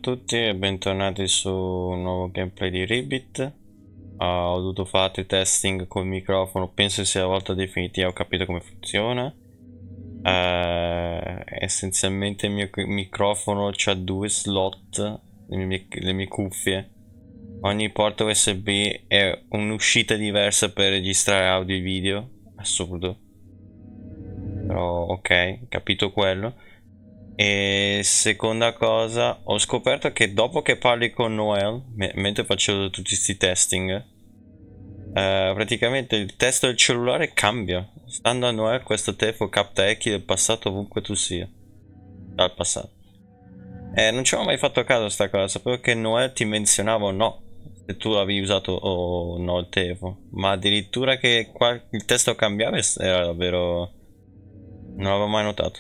tutti e bentornati su un nuovo gameplay di Ribbit. Ho dovuto fare altri testing col microfono, penso sia la volta definitiva, ho capito come funziona. Essenzialmente il mio microfono ha due slot, le mie cuffie. Ogni porta USB è un'uscita diversa per registrare audio e video. Assurdo. Però ok, capito quello. E seconda cosa, ho scoperto che dopo che parli con Noel, mentre facevo tutti questi testing, praticamente il testo del cellulare cambia. Stando a Noel, questo telefono capta echi del passato ovunque tu sia. Dal passato. Non ci avevo mai fatto caso a sta cosa, sapevo che Noel ti menzionava o no, se tu avevi usato o no il telefono. Ma addirittura che qua il testo cambiava era davvero... non l'avevo mai notato.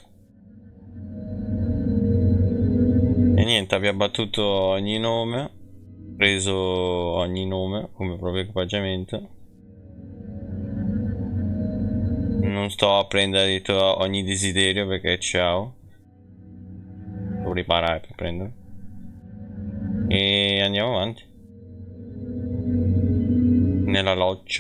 E niente, abbiamo battuto ogni nome, preso ogni nome come proprio equipaggiamento. Non sto a prendere ogni desiderio perché ciao. Devo riparare per prendere. E andiamo avanti. Nella loggia.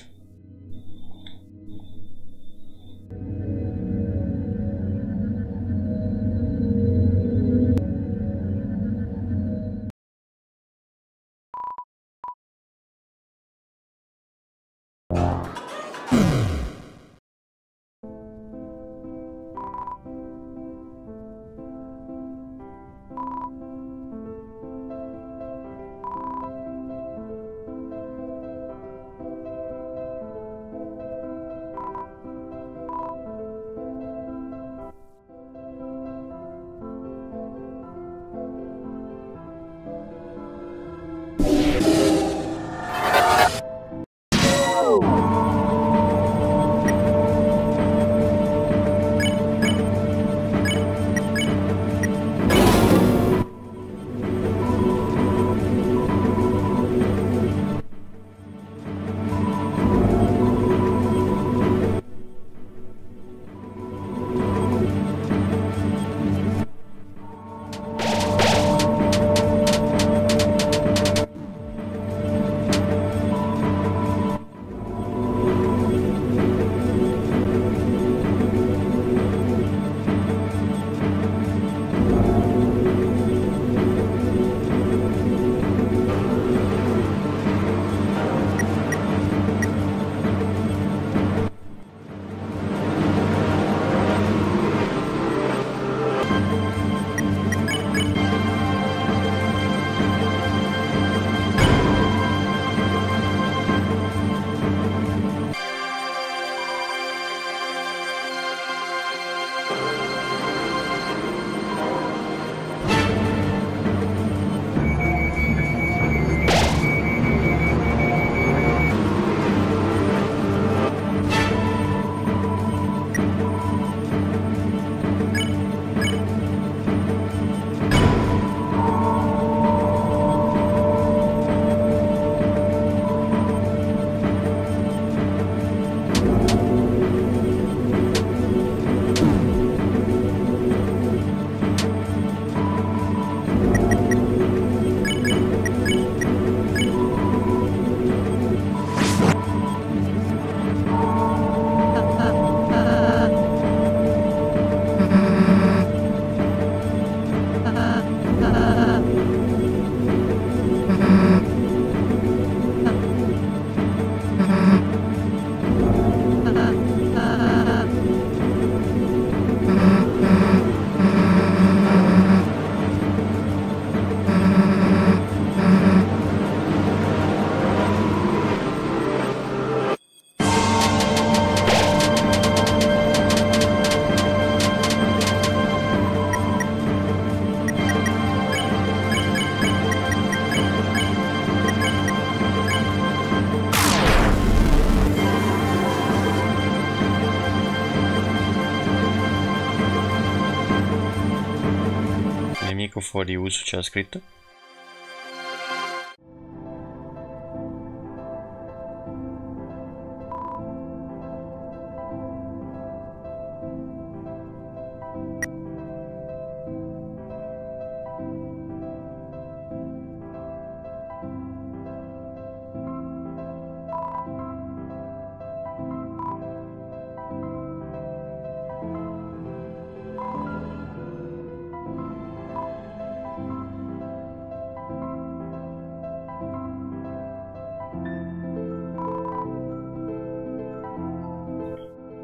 Nemico fuori uso c'era scritto.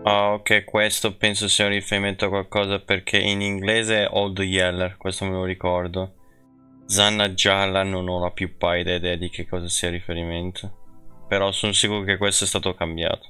Ah, ok, questo penso sia un riferimento a qualcosa perché in inglese è Old Yeller, questo me lo ricordo. Zanna gialla non ho la più pallida idea di che cosa sia riferimento. Però sono sicuro che questo è stato cambiato.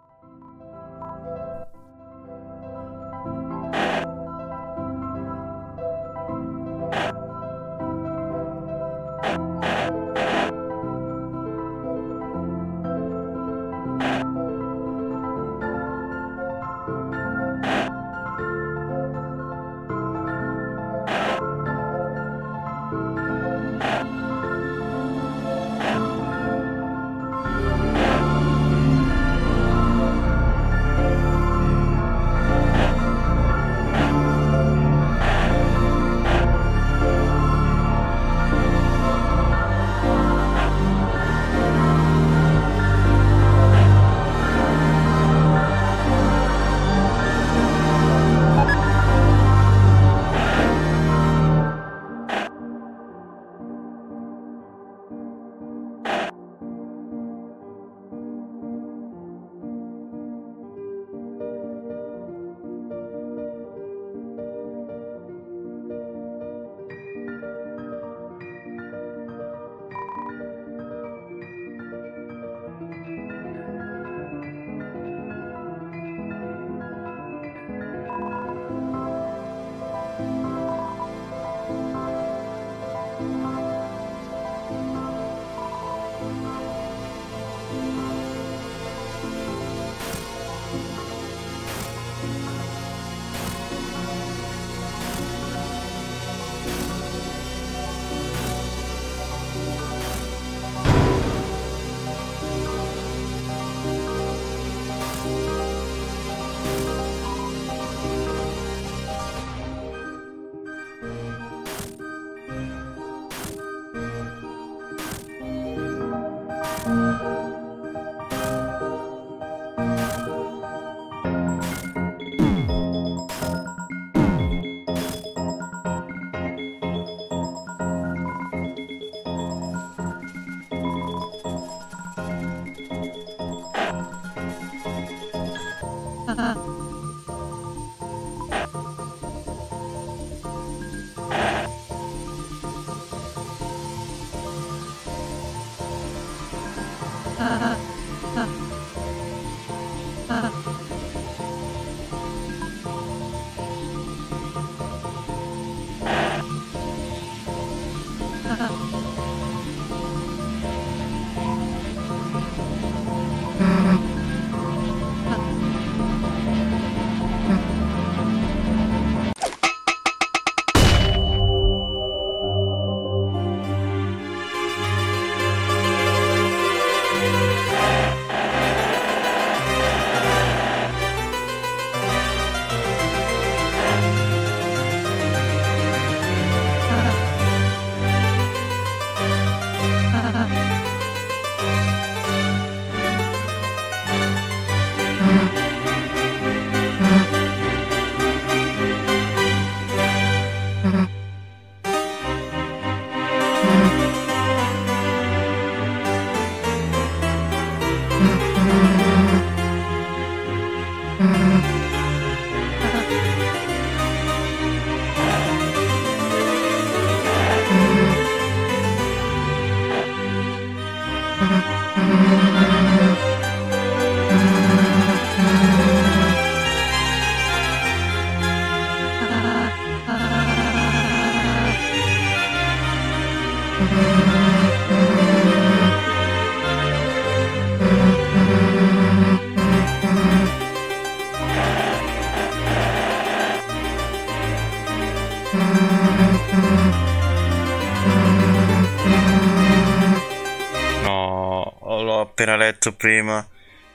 No, l'ho appena letto prima.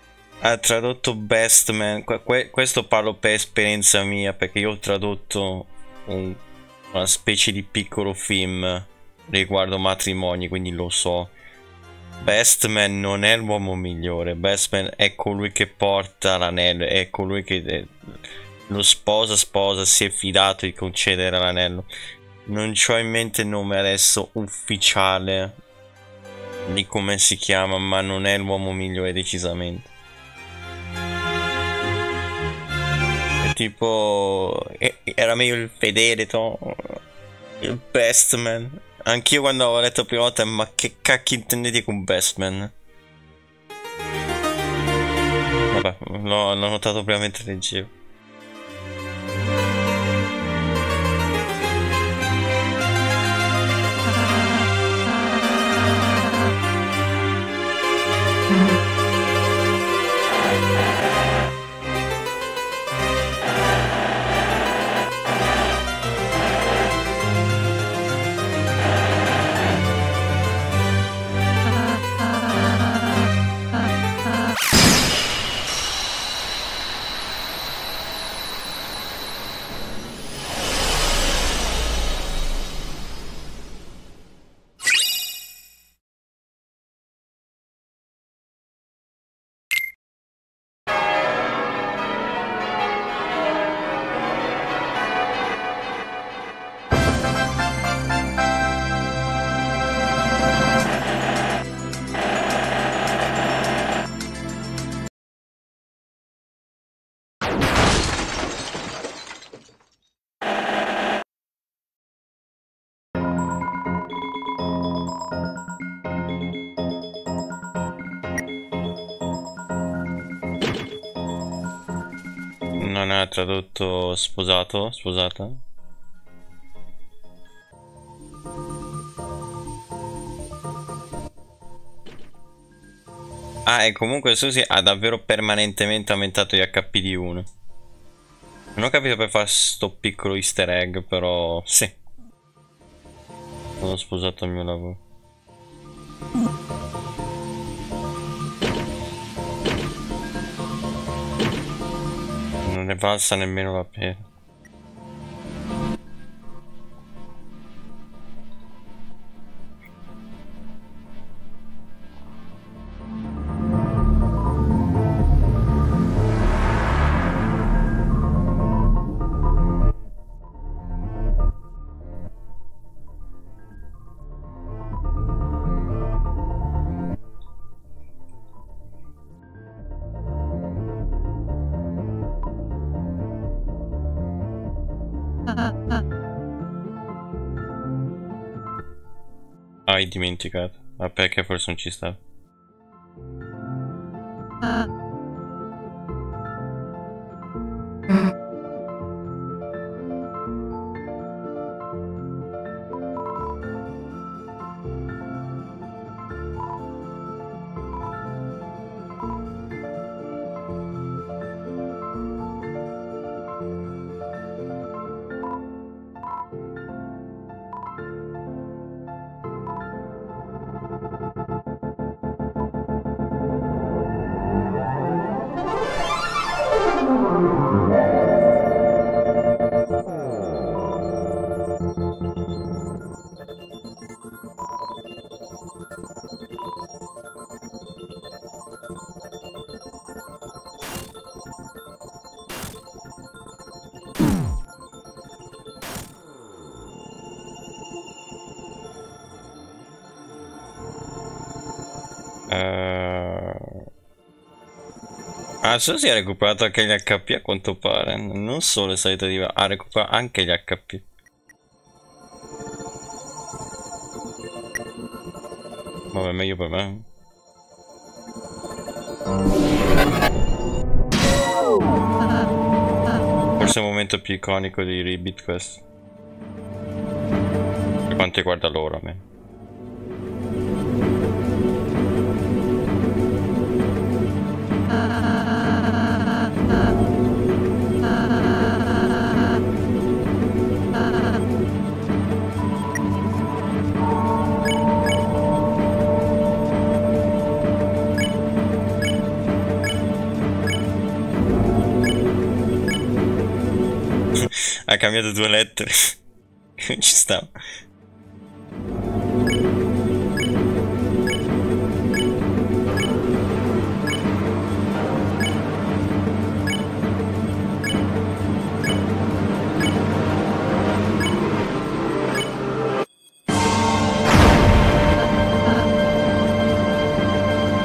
Ha tradotto Best Man. Questo parlo per esperienza mia, perché io ho tradotto una specie di piccolo film riguardo matrimoni, quindi lo so. Best Man non è l'uomo migliore. Best Man è colui che porta l'anello, è colui che lo sposa si è fidato di concedere l'anello. Non c'ho in mente il nome adesso ufficiale di come si chiama, ma non è l'uomo migliore decisamente. tipo era meglio il fedele, il best man. Anch'io quando avevo letto la prima volta, ma che cacchio intendete con best man? Vabbè, l'ho notato prima mentre leggevo. Non è tradotto sposato, sposata? Ah, e comunque Susie ha davvero permanentemente aumentato gli HP di 1. Non ho capito per fare sto piccolo easter egg, però sì. Sono sposato al mio lavoro. Non ne valsa nemmeno la pena. Hai dimenticato. Ma perché forse non ci sta? Ah, si è recuperato anche gli HP a quanto pare. Non solo è salito di livello, ha recuperato anche gli HP. Vabbè, meglio per me. Forse è il momento più iconico di Ribbit questo. Per quanto riguarda loro, a me. Ha cambiato 2 lettere. Ci sta.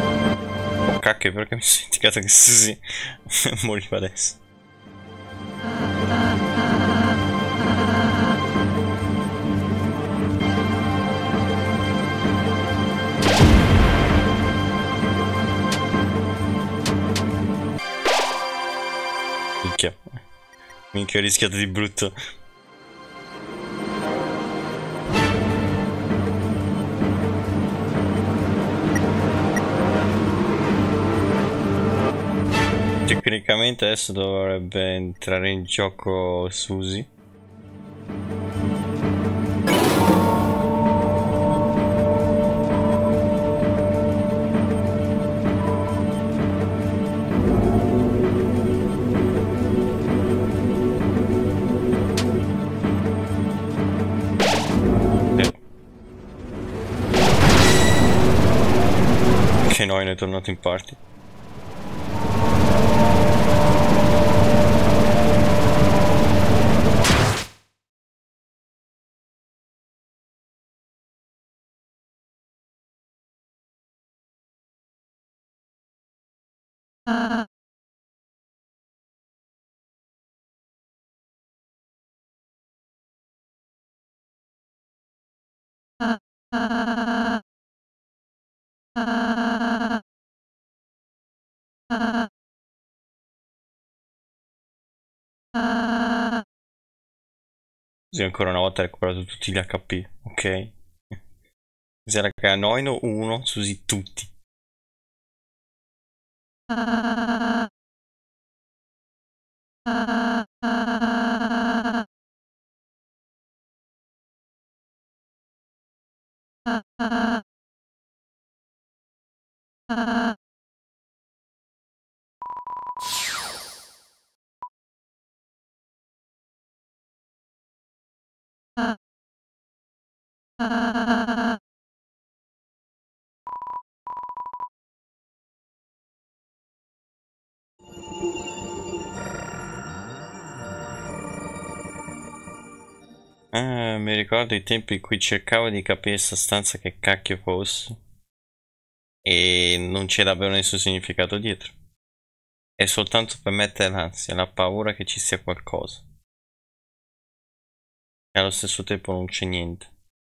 Oh cacchio, perché mi sono dimenticato che Susie moriva adesso. Minchia, ho rischiato di brutto. Tecnicamente adesso dovrebbe entrare in gioco Suzy. Che noi è tornato in party. Così ancora una volta ho recuperato tutti gli HP, ok? Così era che a Noino uno, Susi tutti. Mi ricordo i tempi in cui cercavo di capire sta stanza che cacchio fosse. E non c'è davvero nessun significato dietro. È soltanto per mettere l'ansia, la paura che ci sia qualcosa. E allo stesso tempo non c'è niente.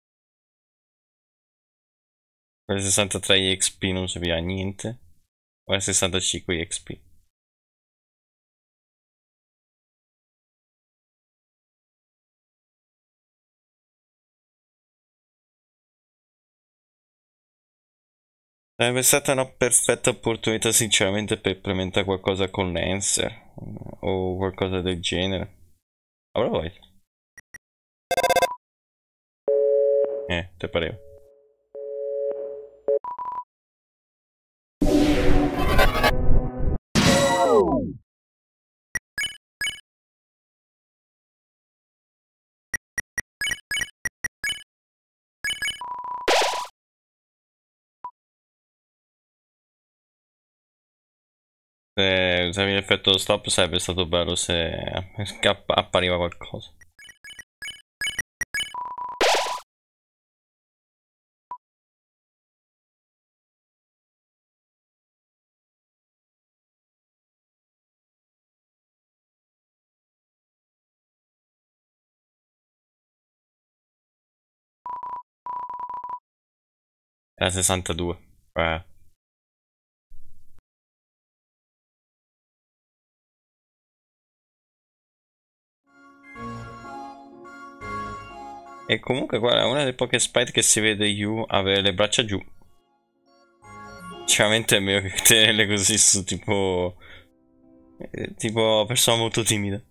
Per 63 EXP non serviva a niente. Ora 65 EXP. Sarebbe stata una perfetta opportunità sinceramente per implementare qualcosa con Lancer o qualcosa del genere. Avrò voglia. Te pareva. Se usavi l'effetto stop sarebbe stato bello se appariva qualcosa. Era 62. E comunque guarda, è una delle poche sprite che si vede Yu avere le braccia giù. Sicuramente è meglio che tenerle così su tipo... tipo persona molto timida.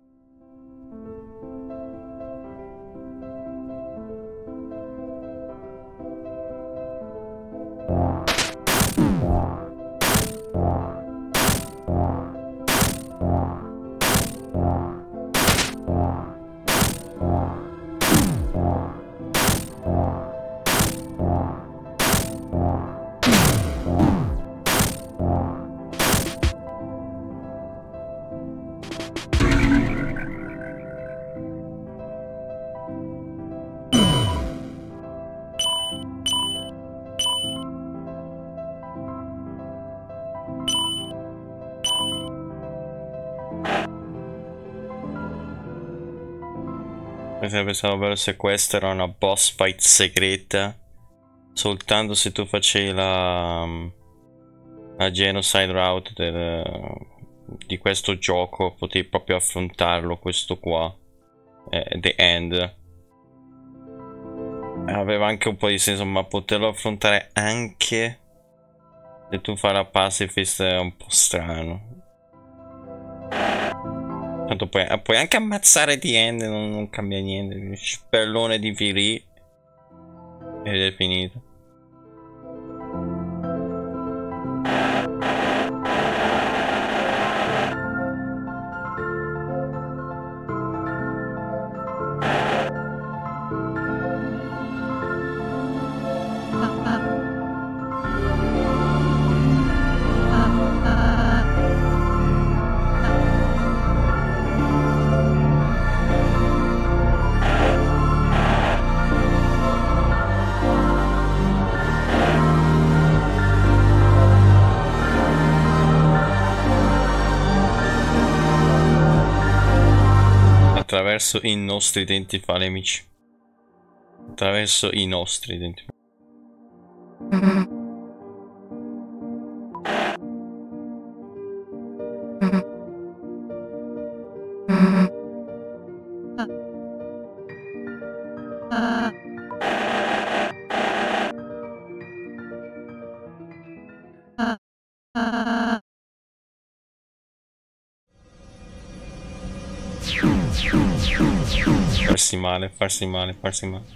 Sarebbe stato bello se questa era una boss fight segreta. Soltanto se tu facevi la genocide route di questo gioco potevi proprio affrontarlo, questo qua, The End. Aveva anche un po' di senso, ma poterlo affrontare anche se tu fai la pacifist è un po' strano. Tanto puoi anche ammazzare The End, non cambia niente. Il sperlone di Viri ed è finito. Attraverso i nostri denti fa nemici. Attraverso i nostri denti. Farsi male, farsi male, farsi male.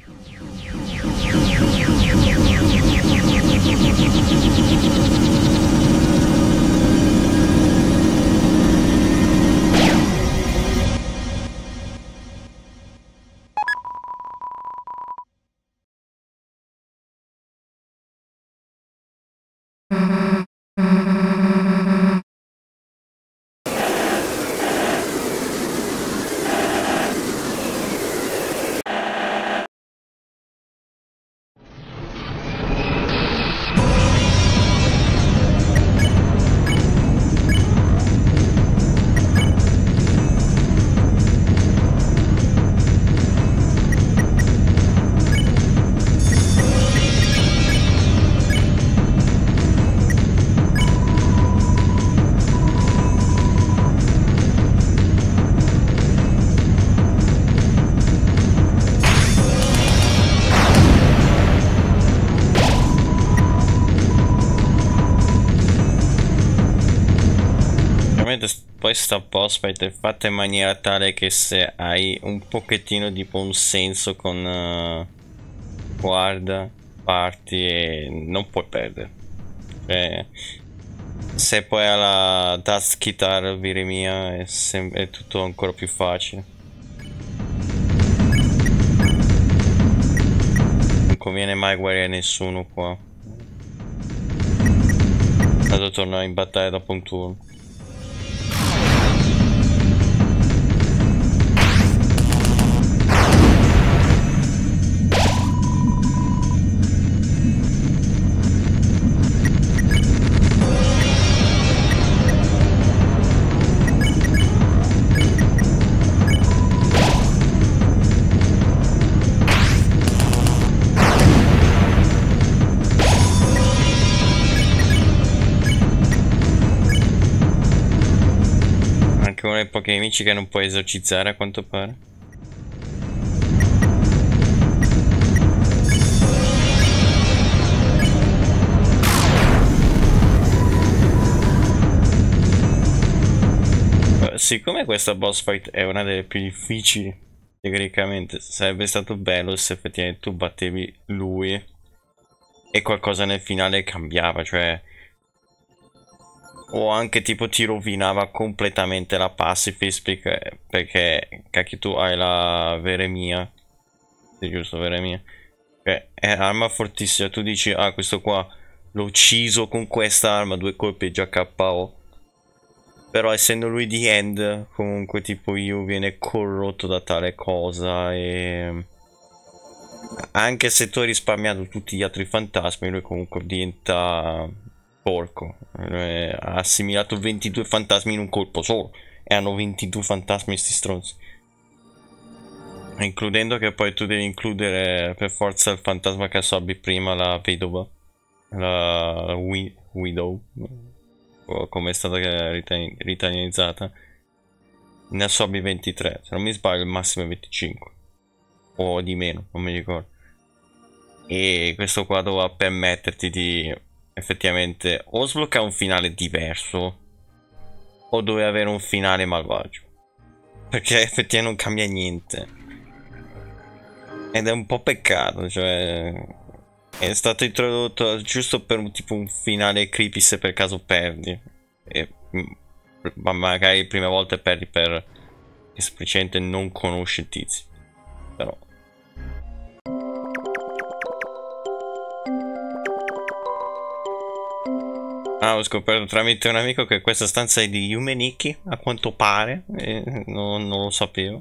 Poi sta boss fight è fatta in maniera tale che se hai un pochettino di buon senso con guarda, parti e non puoi perdere. Se poi alla Dust Guitar Viremia è tutto ancora più facile. Non conviene mai guarire nessuno qua. Vado a tornare in battaglia dopo un turno. Uno dei pochi nemici che non puoi esorcizzare a quanto pare. Siccome questa boss fight è una delle più difficili tecnicamente, sarebbe stato bello se effettivamente tu battevi lui e qualcosa nel finale cambiava, cioè o anche tipo ti rovinava completamente la pacifist perché cacchio tu hai la Veremia, è giusto, Veremia, che è arma fortissima, tu dici ah questo qua l'ho ucciso con questa arma, 2 colpi già KO, però essendo lui di End comunque tipo io viene corrotto da tale cosa e anche se tu hai risparmiato tutti gli altri fantasmi lui comunque diventa porco. Ha assimilato 22 fantasmi in un colpo solo e hanno 22 fantasmi sti stronzi, includendo che poi tu devi includere per forza il fantasma che assorbi prima, la vedova, la Widow. come è stata ritanizzata. Ne assorbi 23, se non mi sbaglio il massimo è 25 o di meno, non mi ricordo. E questo qua doveva permetterti di effettivamente o sbloccare un finale diverso o dovevi avere un finale malvagio, perché effettivamente non cambia niente ed è un po' peccato, cioè è stato introdotto giusto per tipo un finale creepy se per caso perdi e ma magari prime volte perdi per semplicemente non conosci il tizio, però ho scoperto tramite un amico che questa stanza è di Yumeniki, a quanto pare, e non lo sapevo.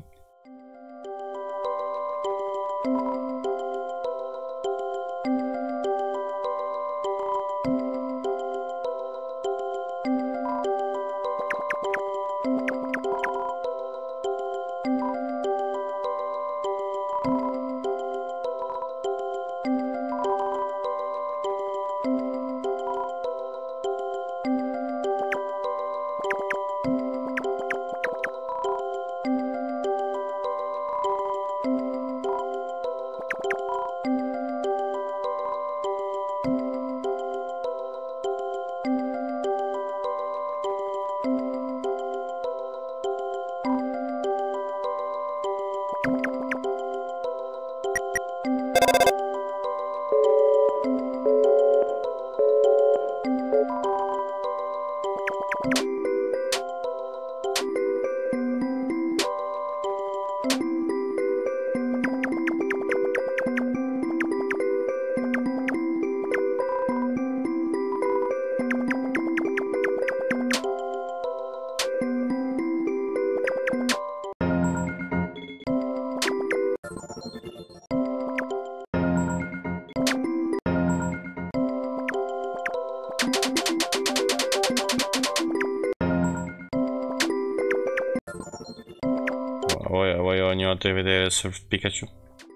Voglio ogni volta vedere Surf Pikachu.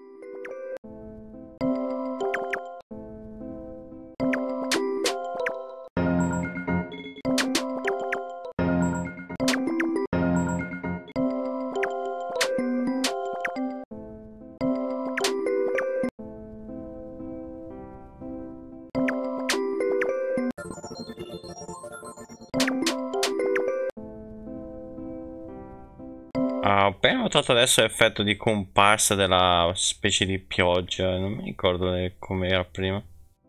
Ho appena notato adesso l'effetto di comparsa della specie di pioggia, non mi ricordo come era prima.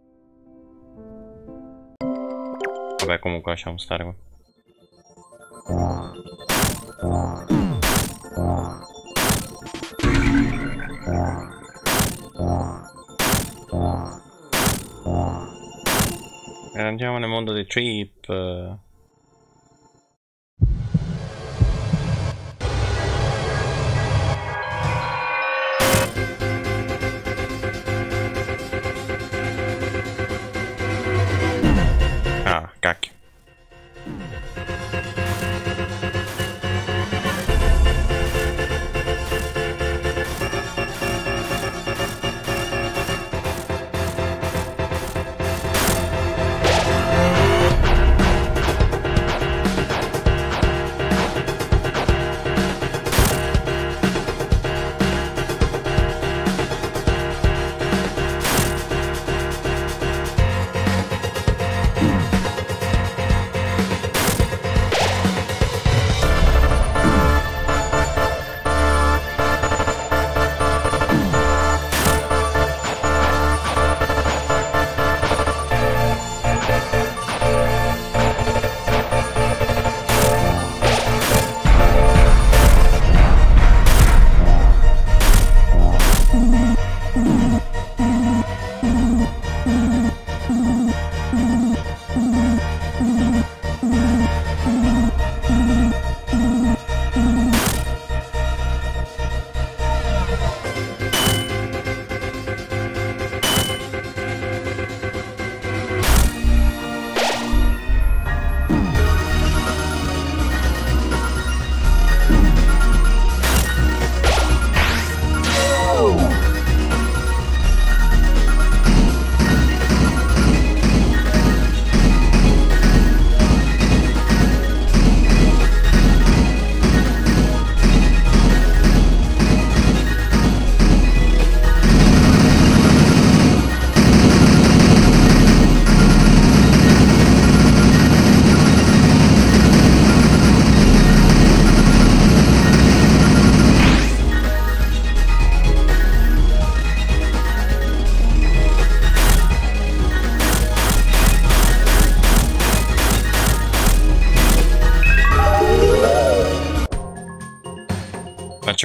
Vabbè, comunque lasciamo stare qua. E andiamo nel mondo dei trip. Cacchio.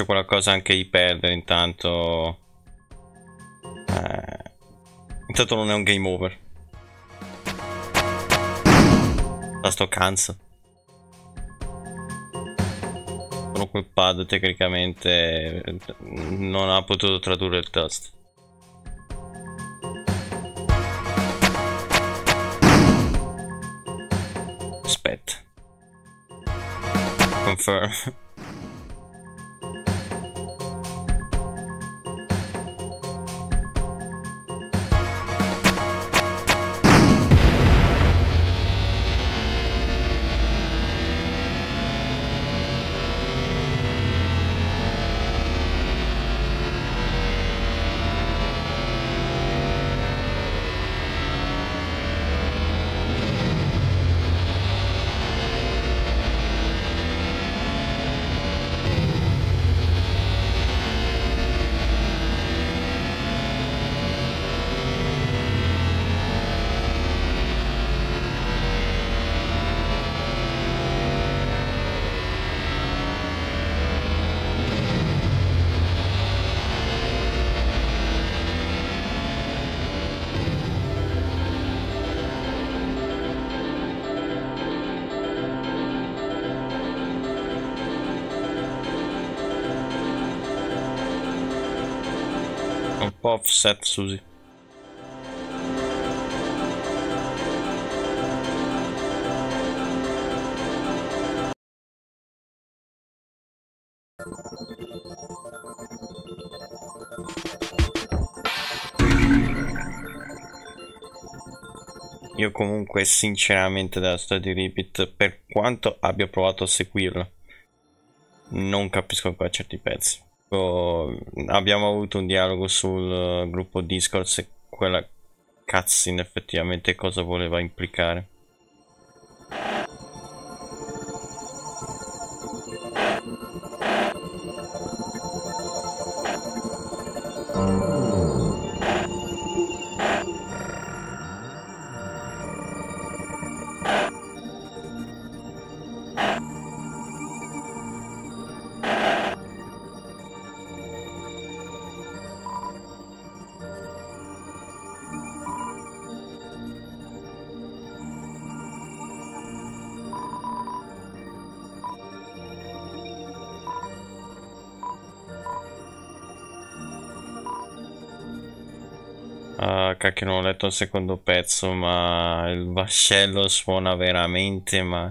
quella cosa anche di perdere intanto. Intanto non è un game over. Tasto cancel. Con quel pad tecnicamente non ha potuto tradurre il tasto. Aspetta. Confirm. Un po' offset, Susi. Io comunque sinceramente della storia di Repeat, per quanto abbia provato a seguirla, non capisco ancora certi pezzi. Abbiamo avuto un dialogo sul gruppo Discord se quella cutscene effettivamente cosa voleva implicare. Cacchio, non ho letto il secondo pezzo, ma il vascello suona veramente, ma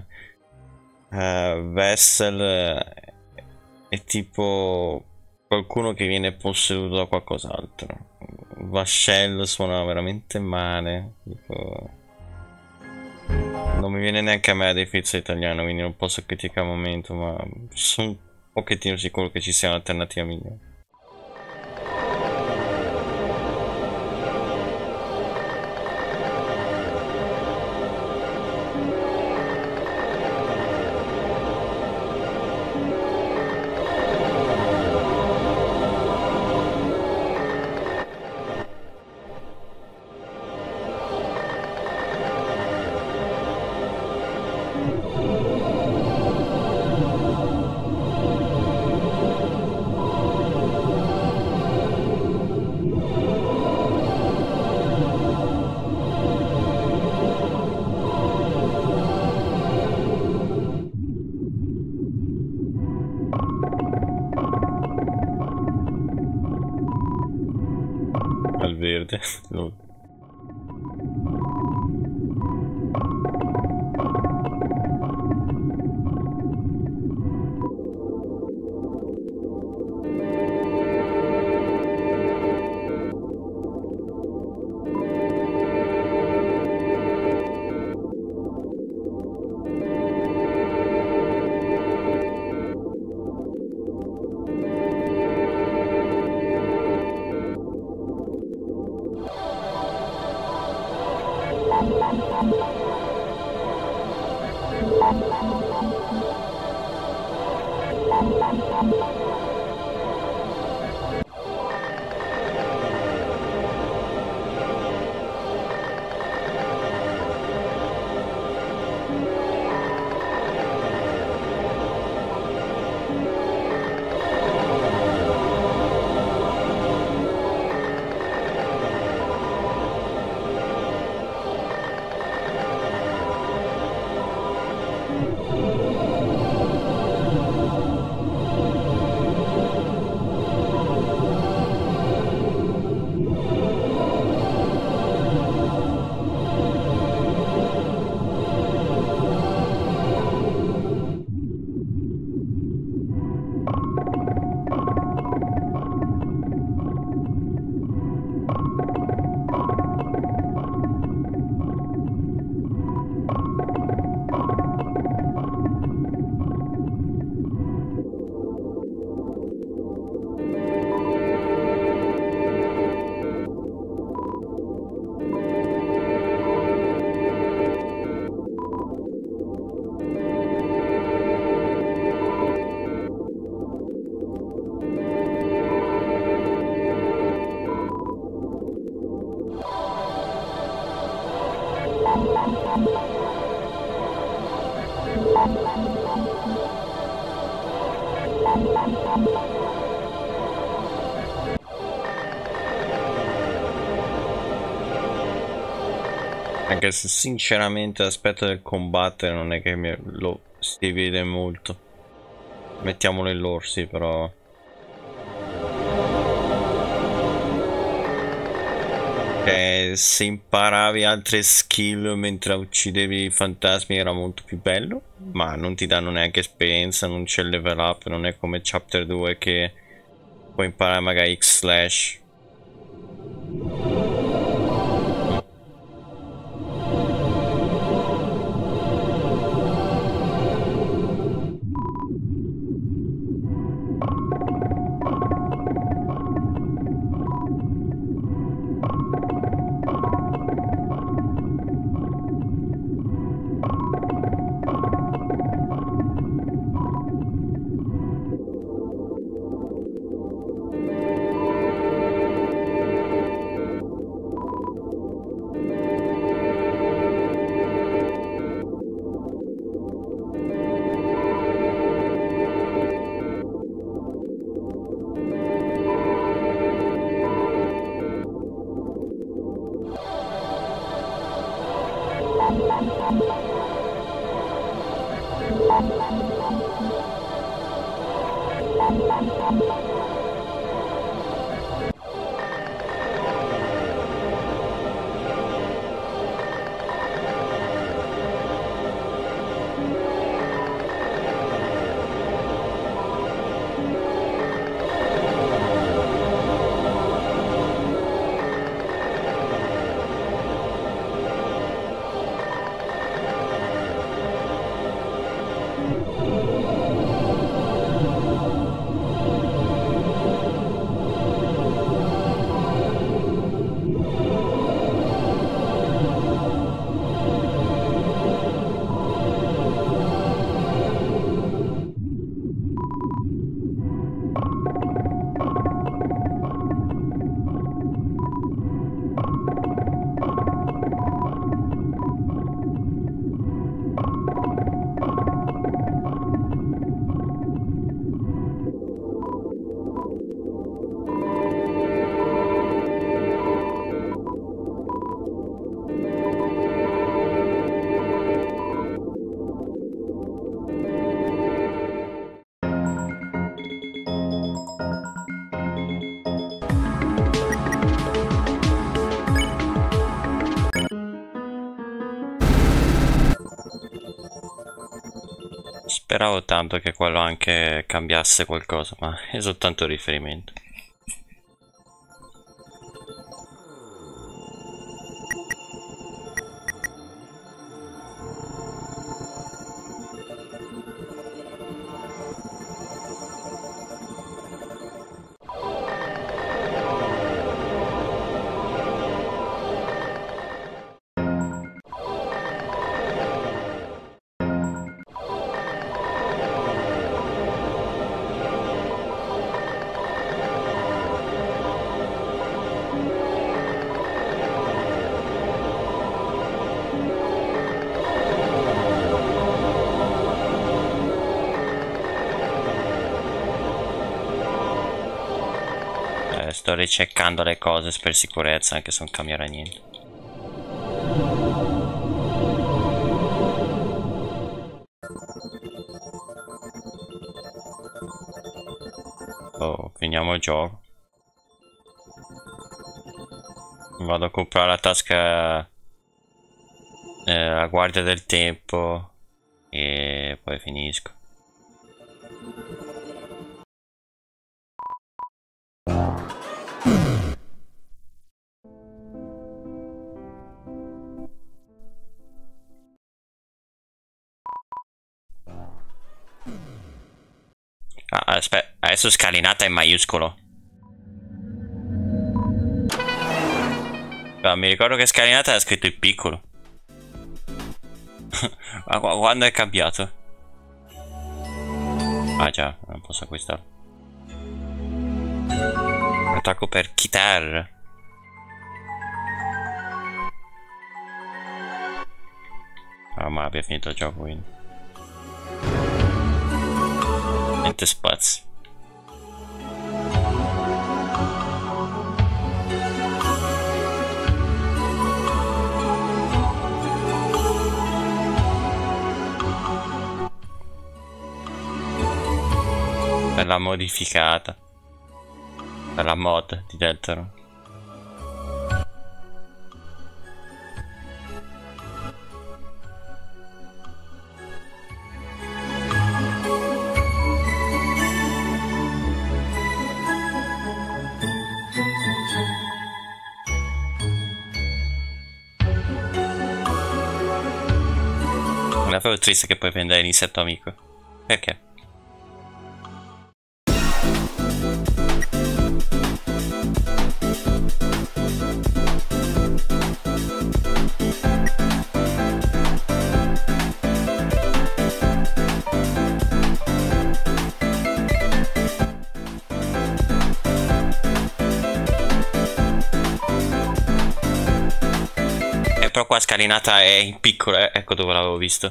Vessel è tipo qualcuno che viene posseduto da qualcos'altro. Vascello suona veramente male, tipo, non mi viene neanche a me la definizione italiana, quindi non posso criticare al momento, ma sono un pochettino sicuro che ci sia un'alternativa migliore. Al verde. Anche se sinceramente l'aspetto del combattere non è che lo si vede molto. Mettiamolo in lore, sì, però... se imparavi altre skill mentre uccidevi i fantasmi era molto più bello, ma non ti danno neanche esperienza, non c'è il level up, non è come Chapter 2 che puoi imparare magari X-Slash. Speravo tanto che quello anche cambiasse qualcosa, ma è soltanto riferimento. Sto ricercando le cose per sicurezza, anche se non cambierà niente. Oh, finiamo il gioco. Vado a comprare la tasca, la guardia del tempo e poi finisco. Ah, aspetta, adesso scalinata in maiuscolo. Ah, mi ricordo che scalinata era scritto in piccolo. Ma quando è cambiato? Ah già, non posso acquistarlo. Attacco per chitarra. ma abbia finito il gioco, quindi niente spazio. Per la modificata, per la mod di Deltarune. Non è proprio triste che puoi prendere l'insetto amico. Perché? Però qua scalinata è in piccolo, ecco dove l'avevo visto.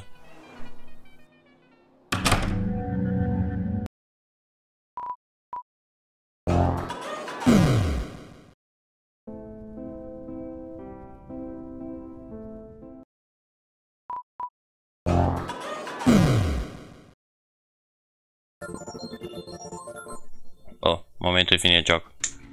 Oh, momento di finire il gioco.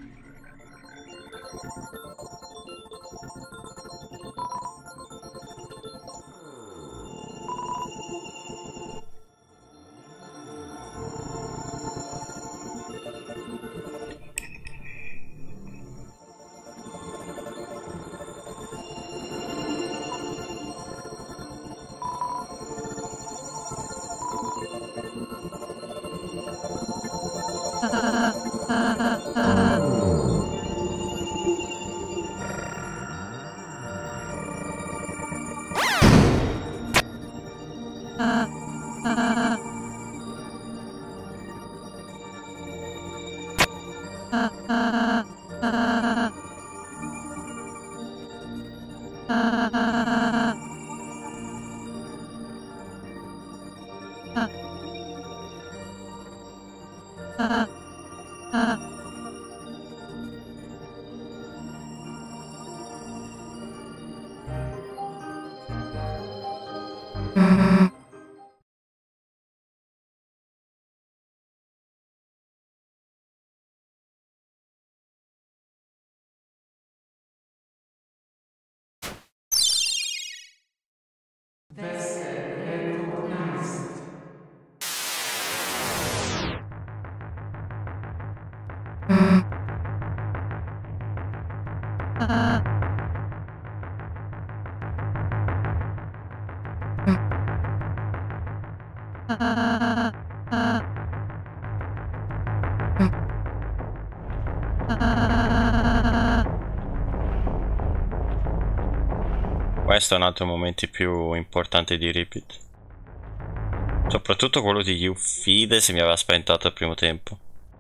Questo è un altro momento più importante di Repeat. Soprattutto quello di Euphide se mi aveva spaventato al primo tempo.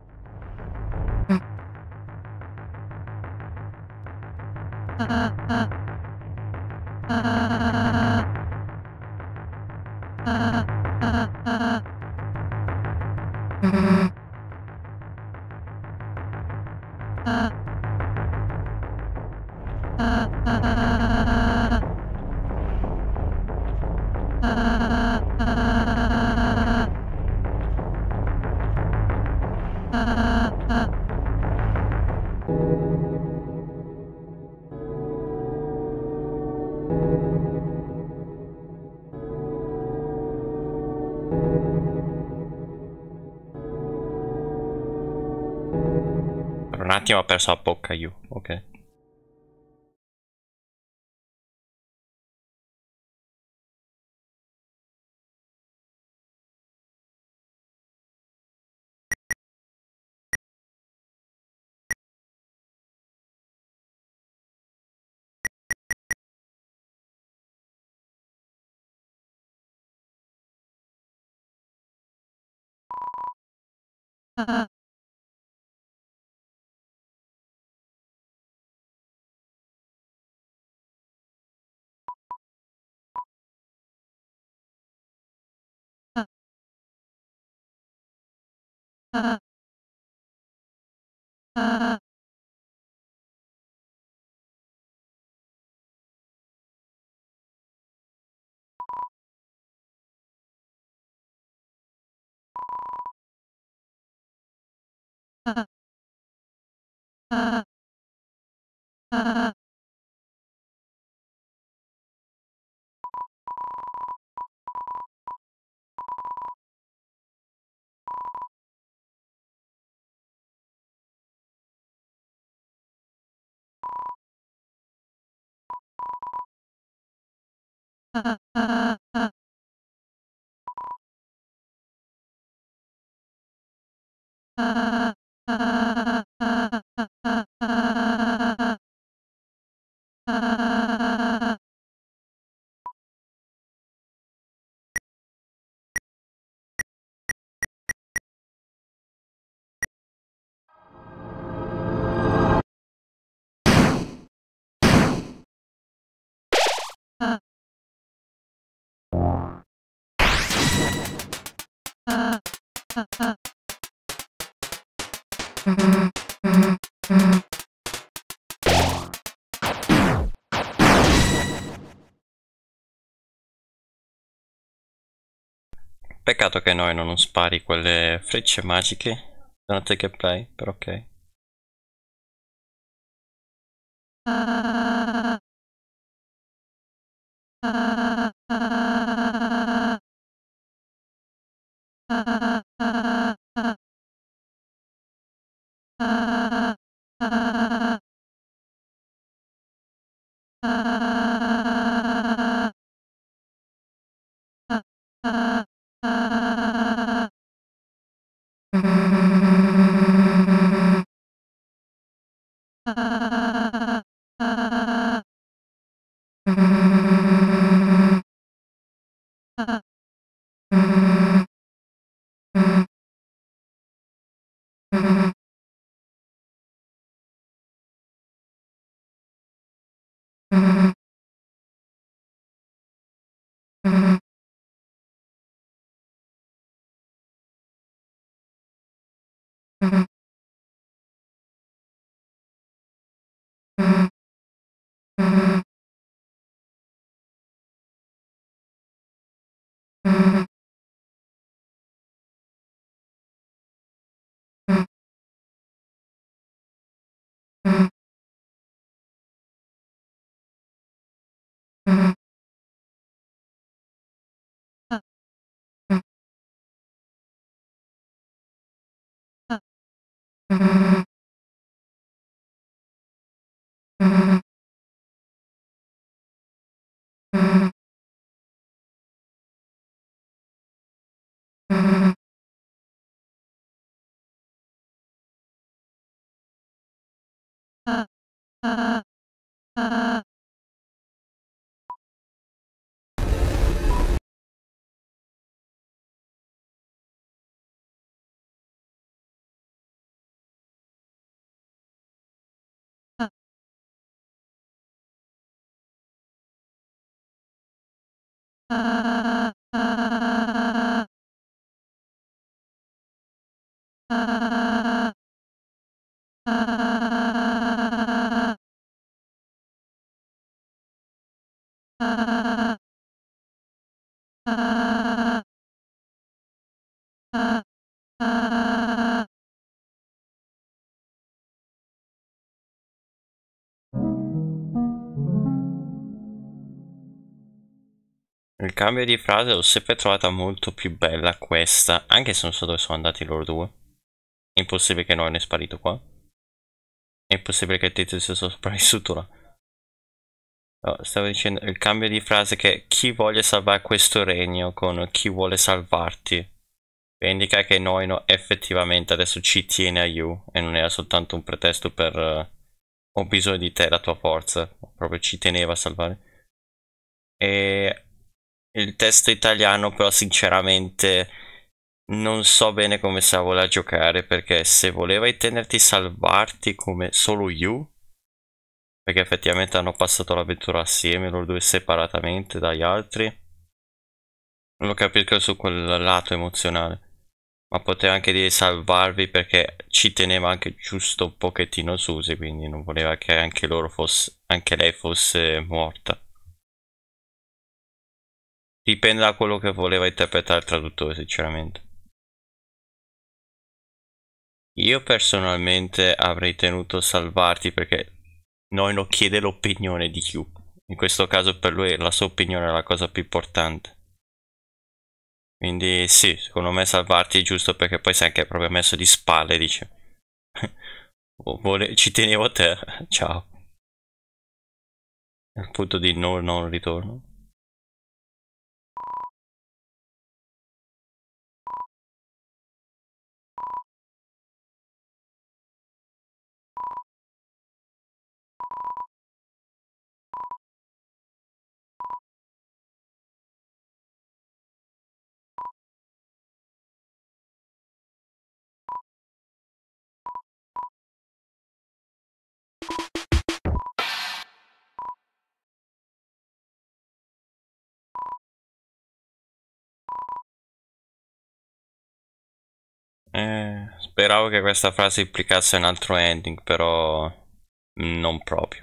Per un attimo ho perso la bocca io, ok. Peccato che noi non spari quelle frecce magiche durante il gameplay, però ok. Il cambio di frase l'ho sempre trovata molto più bella questa, anche se non so dove sono andati loro due. È impossibile che non è sparito qua. È impossibile che il tizio sia sopravvissuto là. No, stavo dicendo il cambio di frase che chi vuole salvare questo regno con chi vuole salvarti. Per indicare che noi effettivamente adesso ci tiene a You e non era soltanto un pretesto per ho bisogno di te, la tua forza. Proprio ci teneva a salvare. E il testo italiano però sinceramente non so bene come se la voleva giocare, perché se voleva intenderti salvarti come solo You, perché effettivamente hanno passato l'avventura assieme, loro due separatamente dagli altri, non lo capisco su quel lato emozionale. Ma poteva anche dire salvarvi perché ci teneva anche giusto un pochettino Susi, quindi non voleva che anche loro fosse, anche lei fosse morta. Dipende da quello che voleva interpretare il traduttore, sinceramente. Io personalmente avrei tenuto salvarti perché noi non chiede l'opinione di Q. In questo caso per lui la sua opinione è la cosa più importante. Quindi sì, secondo me salvarti è giusto perché poi sei anche proprio messo di spalle, dice. Ci tenevo a te, ciao. Il punto di non ritorno. Speravo che questa frase implicasse un altro ending, però non proprio.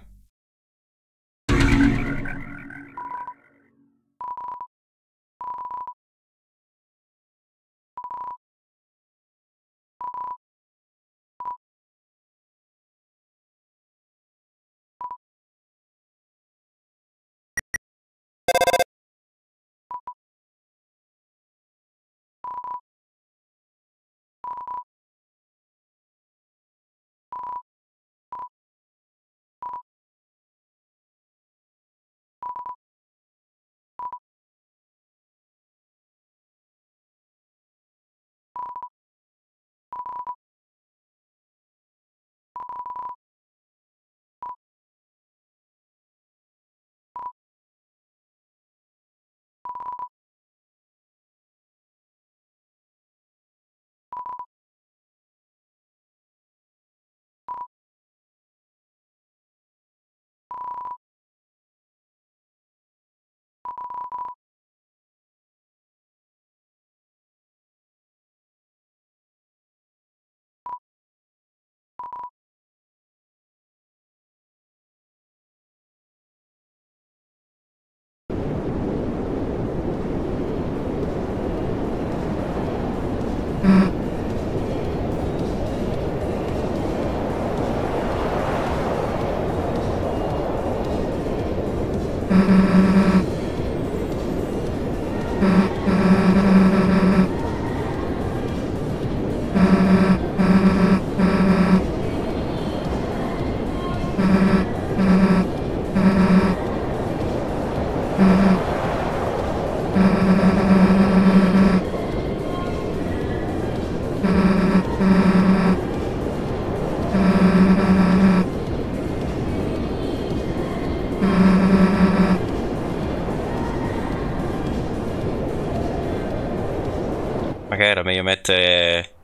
Magari era meglio mettere,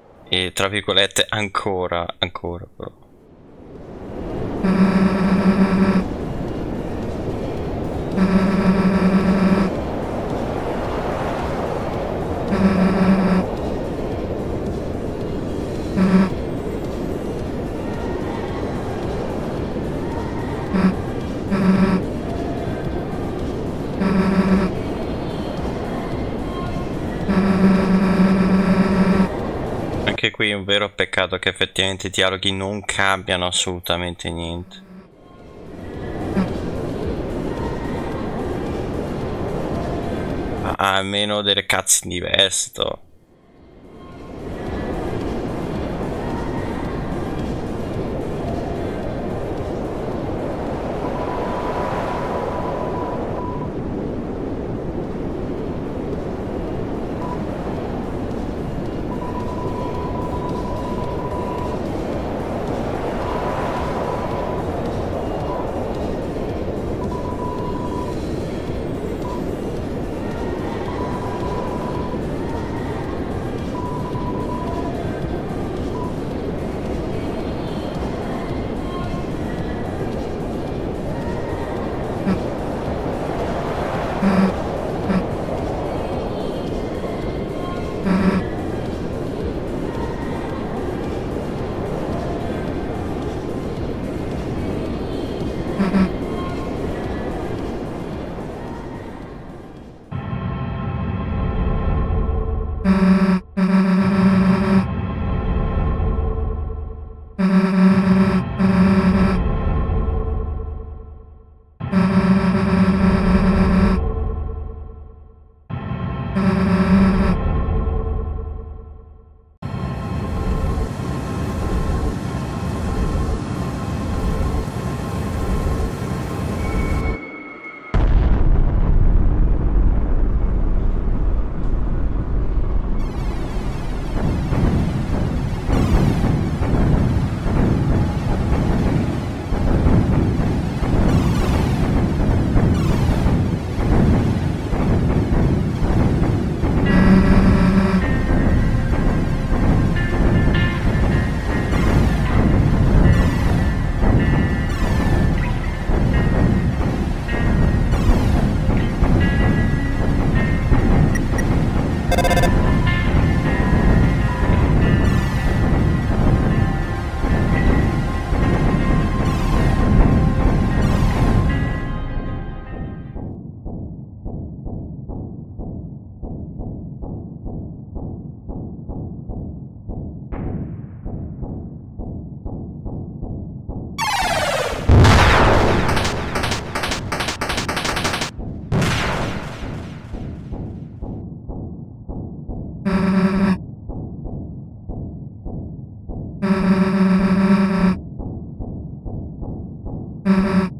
tra virgolette, ancora però. Anche qui è un vero peccato che effettivamente i dialoghi non cambiano assolutamente niente. Almeno delle cutscene diverse.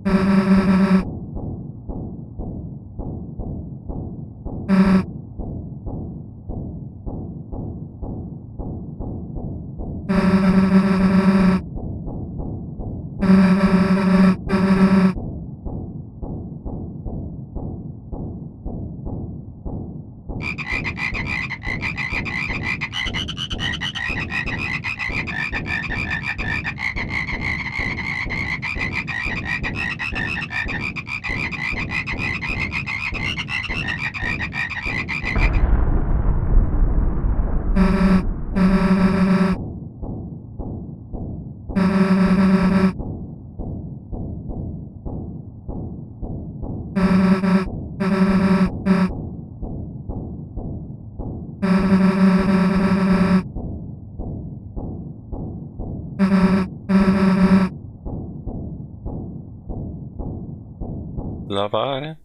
Lavare.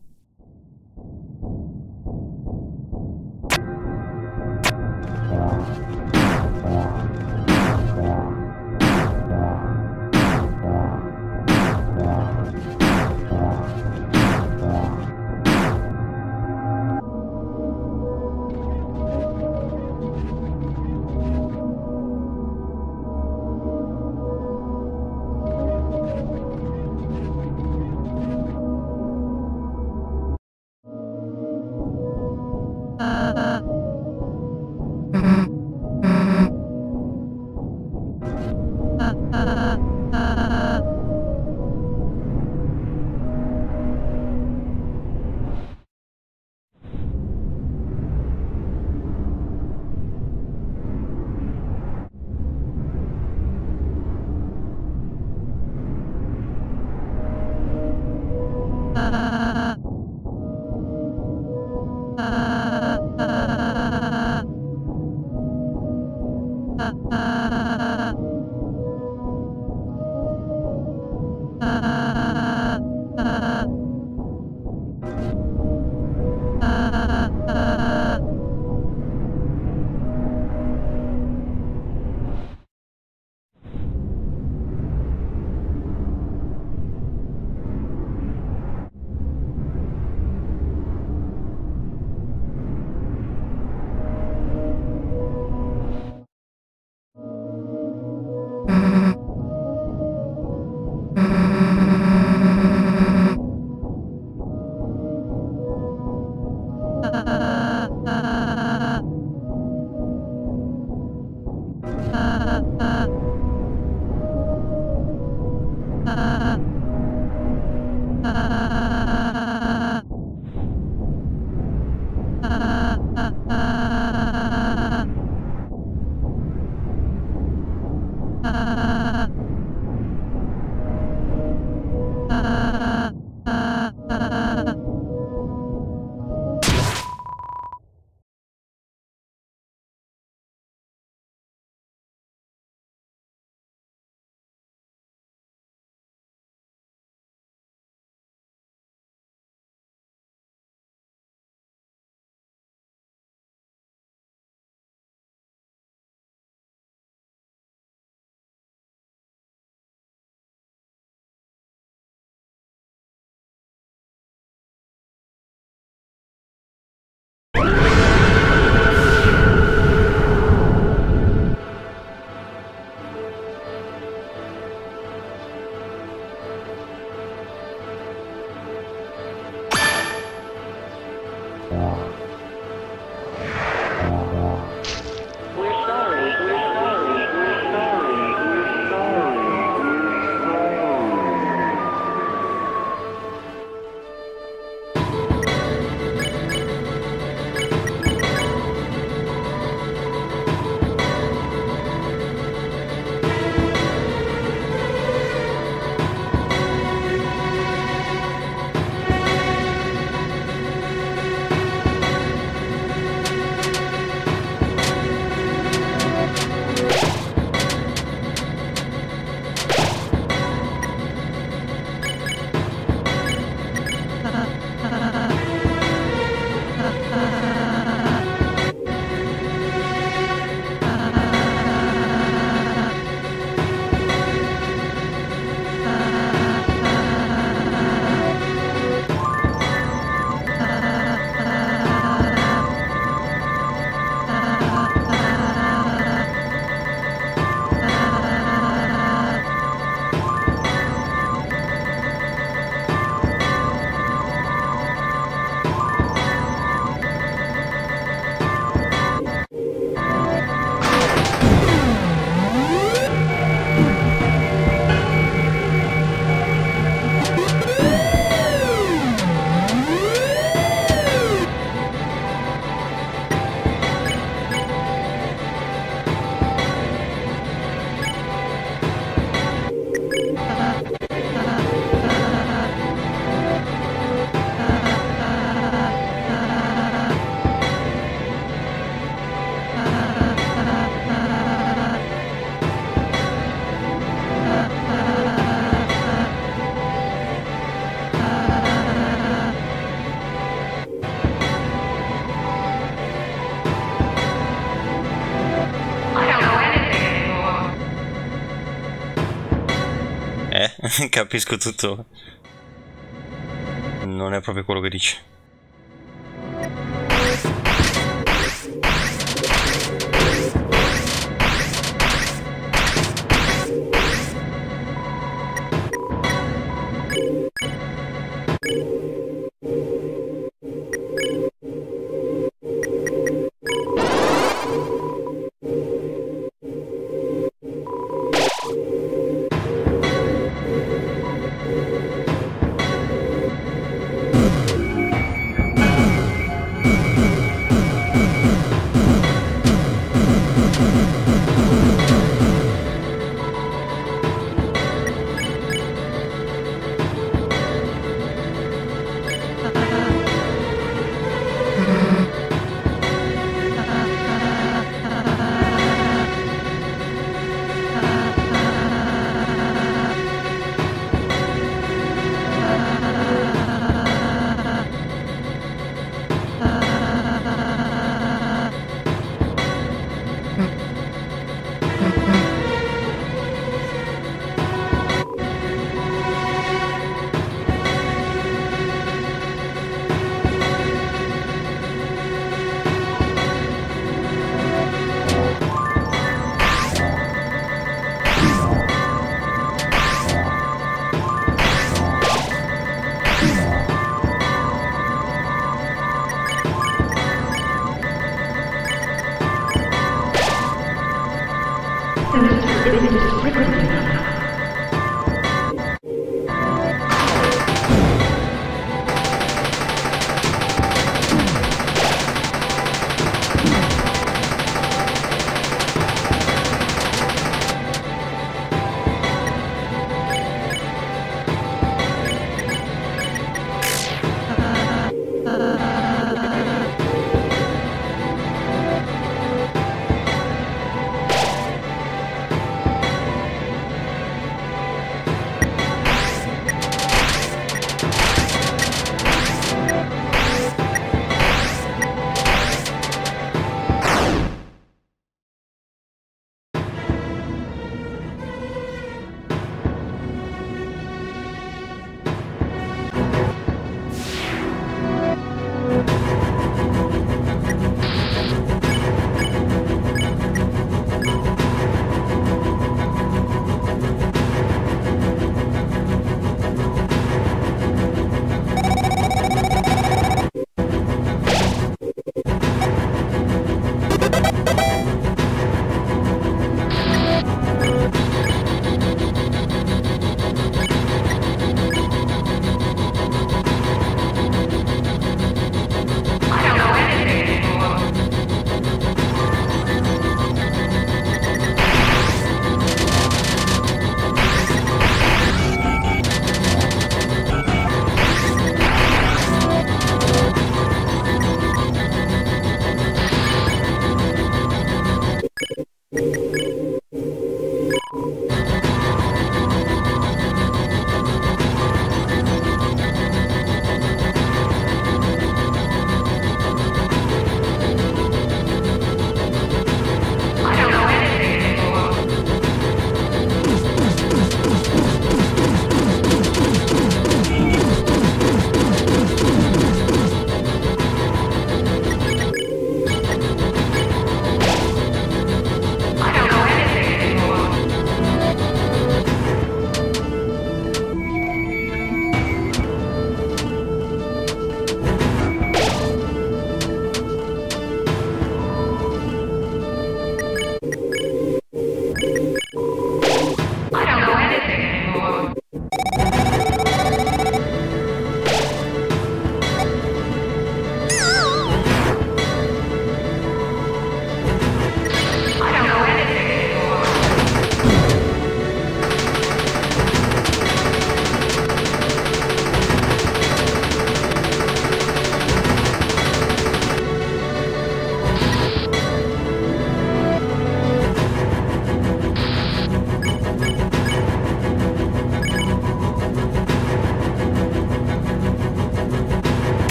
Capisco tutto. Non è proprio quello che dice.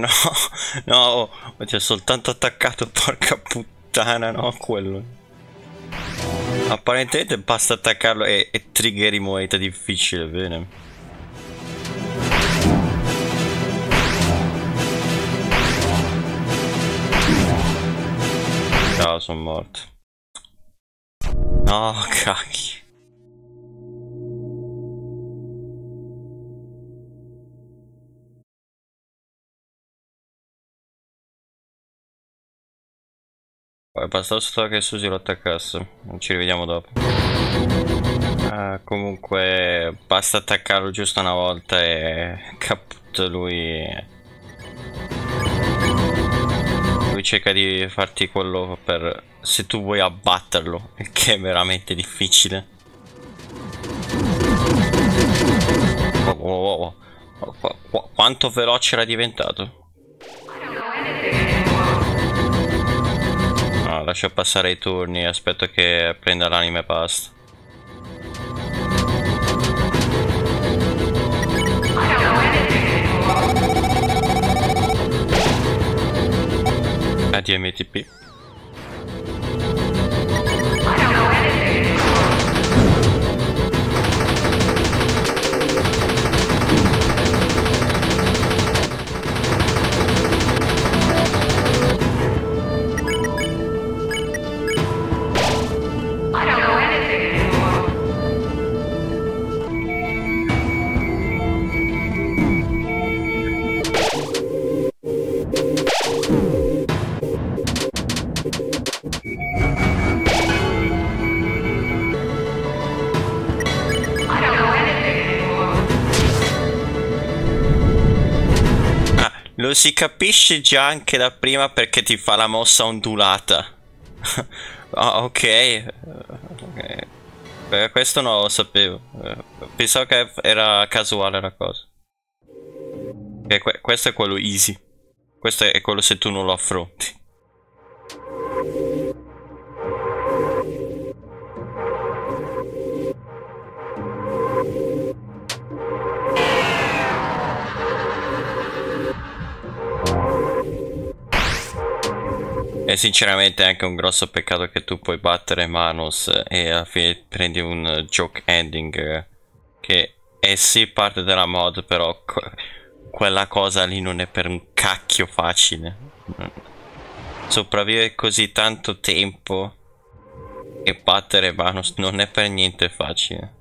no, no, ti ho soltanto attaccato, porca puttana, no, quello. Apparentemente basta attaccarlo e triggeri moneta difficile, bene. Ciao, sono morto. No, cacchio. Bastava solo che Susi lo attaccasse. Ci rivediamo dopo. Comunque basta attaccarlo giusto una volta e caput lui. Lui cerca di farti quello per se tu vuoi abbatterlo, che è veramente difficile. Quanto veloce era diventato? No, lascio passare i turni, aspetto che prenda l'anima e basta. ADMTP. Lo si capisce già anche da prima perché ti fa la mossa ondulata. Ok. Questo non lo sapevo. Pensavo che era casuale la cosa. Questo è quello easy. Questo è quello se tu non lo affronti. E sinceramente è anche un grosso peccato che tu puoi battere Manos e alla fine prendi un joke ending che è sì parte della mod, però quella cosa lì non è per un cacchio facile. Sopravvivere così tanto tempo e battere Manos non è per niente facile.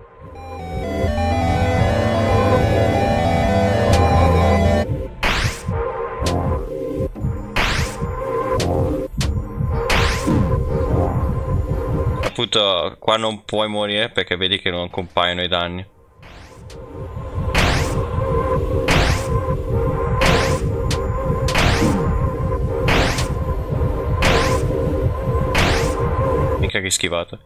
Appunto qua non puoi morire perché vedi che non compaiono i danni. Mica che schivato.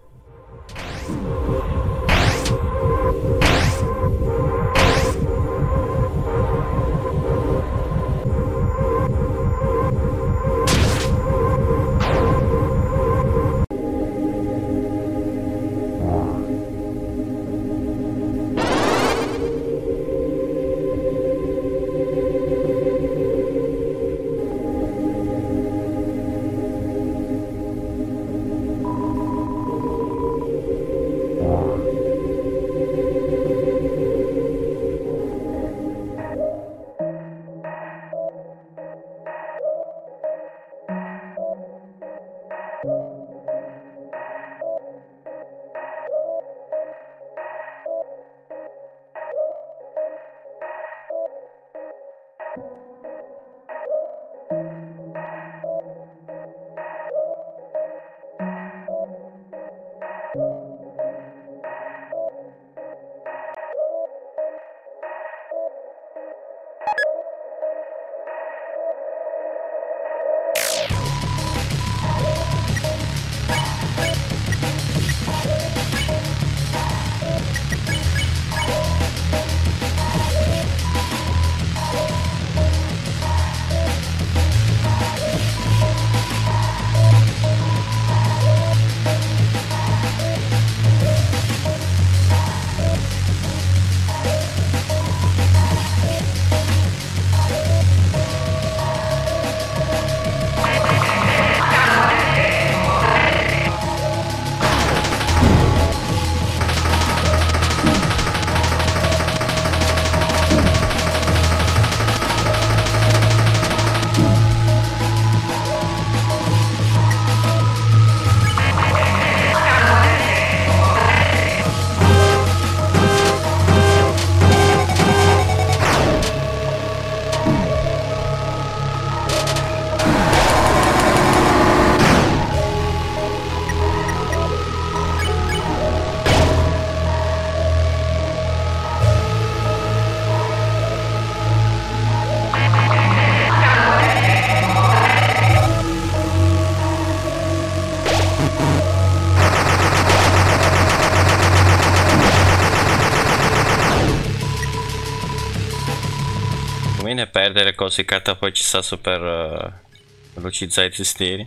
veramente perdere cose di carta poi ci sta su per velocizzare i tastieri.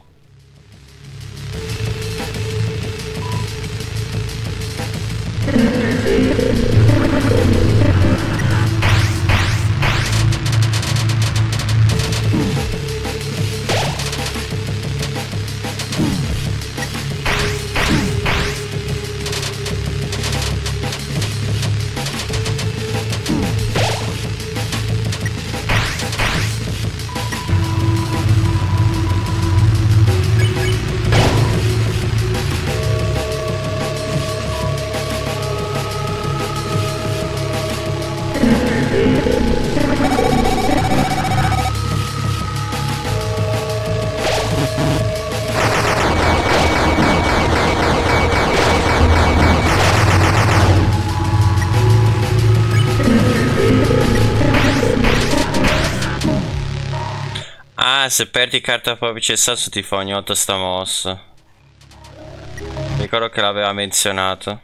Ah, se perdi carta proprio c'è stato ti fa ogni volta sta mossa. Ricordo che l'aveva menzionato.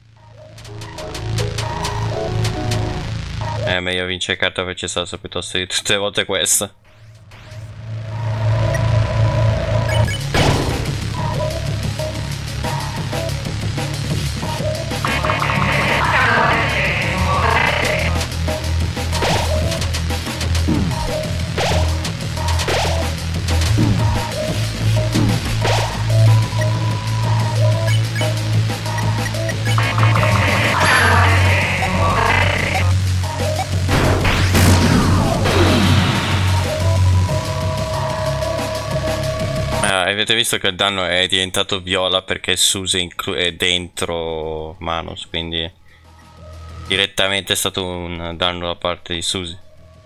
Meglio vincere carta per cessato piuttosto di tutte le volte questa. Avete visto che il danno è diventato viola perché Susie è dentro Manus, quindi direttamente è stato un danno da parte di Susie.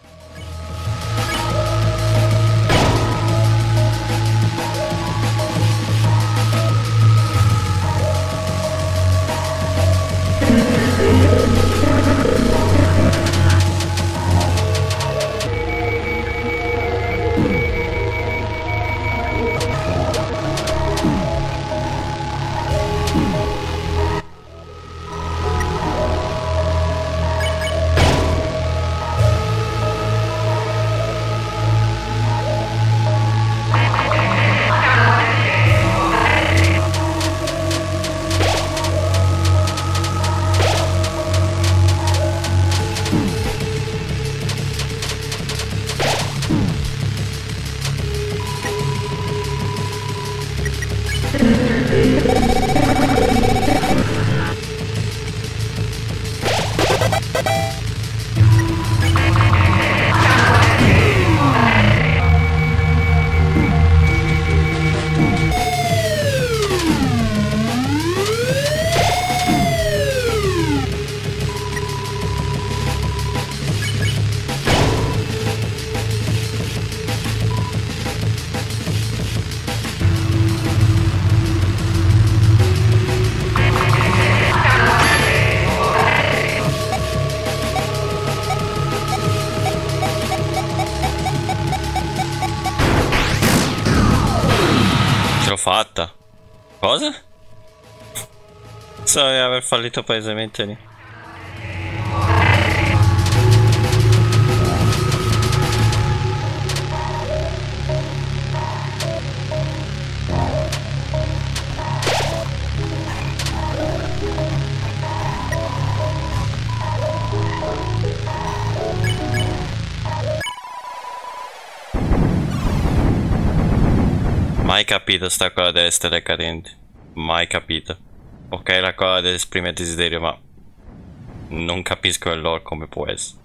Fatta. Cosa? So di aver fallito palesemente lì. Mai capito sta cosa delle stelle cadenti. Mai capito. Ok, la cosa dell'esprimere desiderio, ma non capisco il lore come può essere.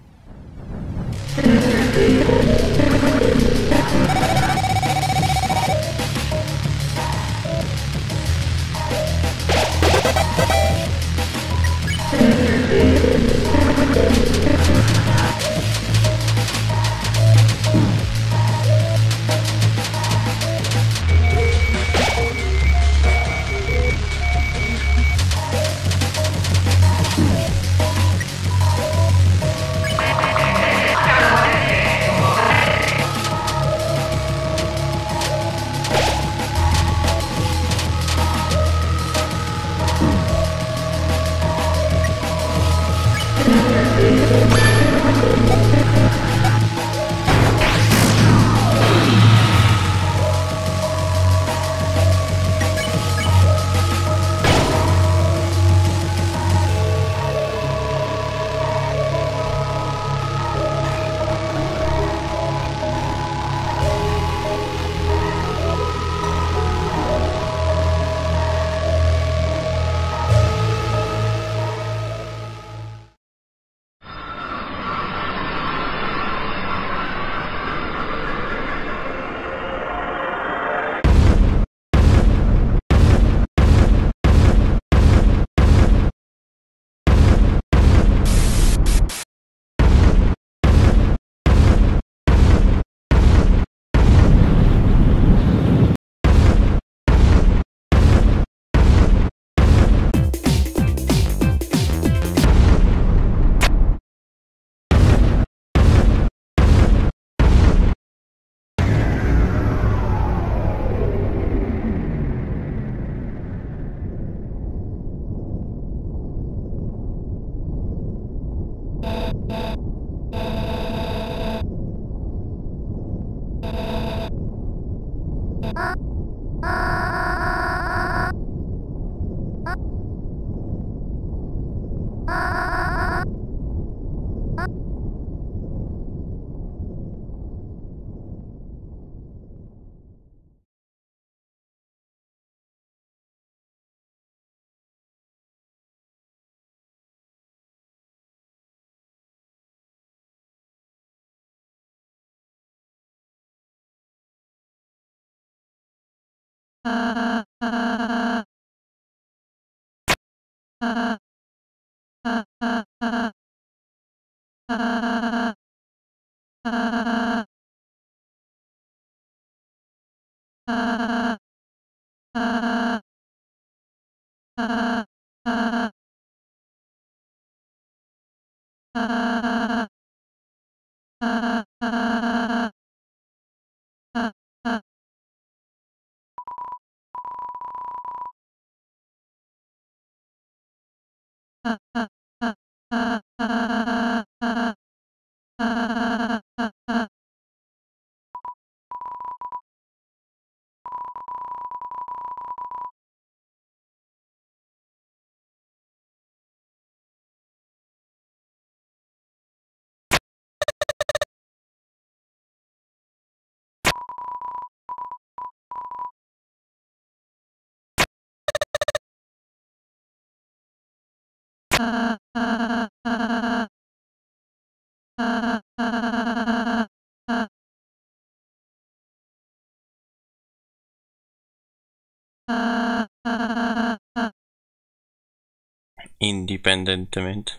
Indipendentemente.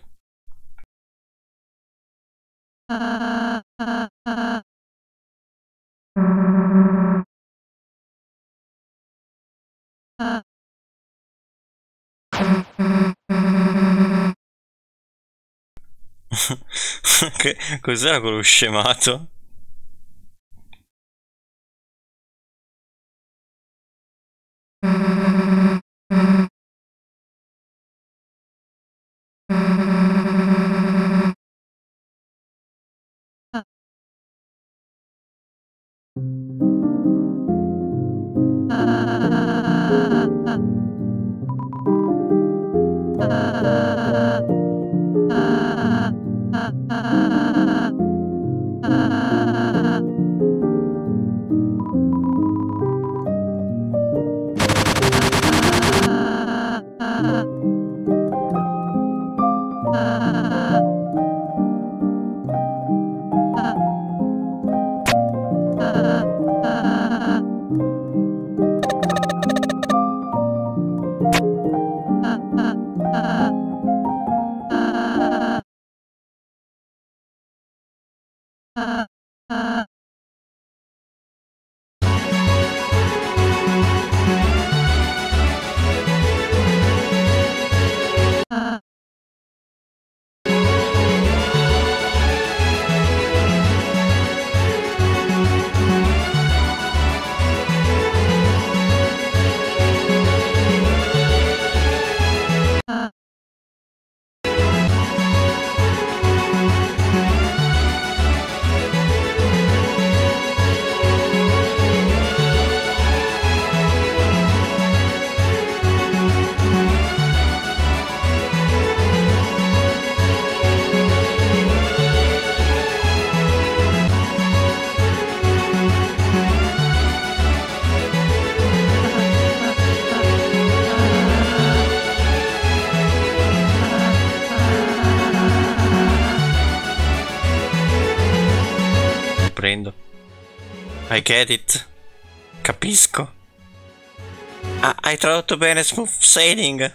Cos'era quello scemato? Prendo. I get it. Capisco. Ah, hai tradotto bene smooth sailing.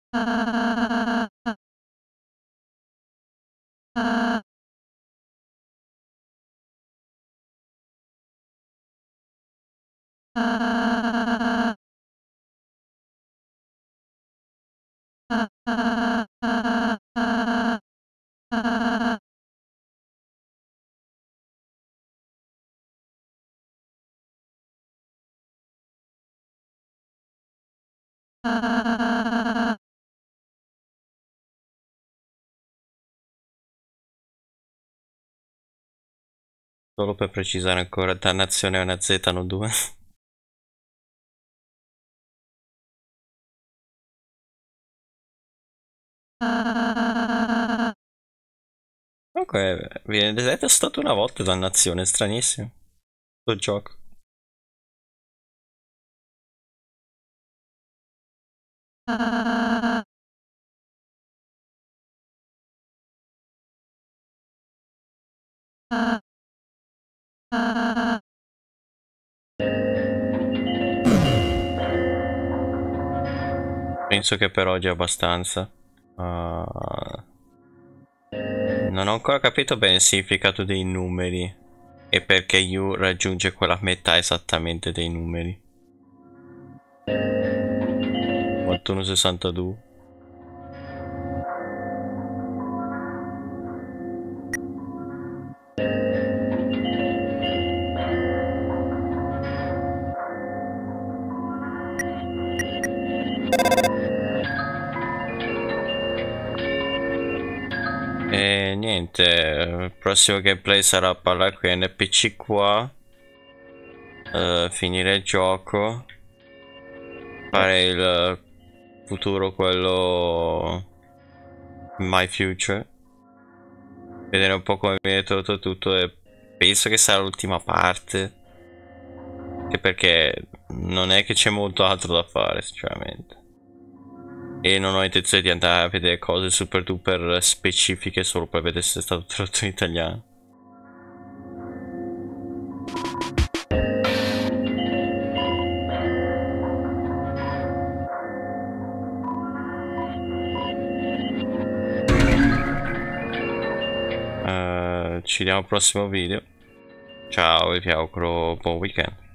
Solo per precisare ancora, dannazione è una Z, non due. Comunque, viene detestato una volta dannazione, stranissimo. Sto gioco. Penso che per oggi è abbastanza. Non ho ancora capito bene il significato dei numeri e perché U raggiunge quella metà esattamente dei numeri. 4162. E niente, il prossimo gameplay sarà parlare con NPC qua, finire il gioco, fare il futuro, quello My Future, vedere un po' come viene tradotto tutto e penso che sarà l'ultima parte, anche perché non è che c'è molto altro da fare sinceramente. E non ho intenzione di andare a vedere cose super duper specifiche solo per vedere se è stato tradotto in italiano. Ci vediamo al prossimo video. Ciao e vi auguro buon weekend.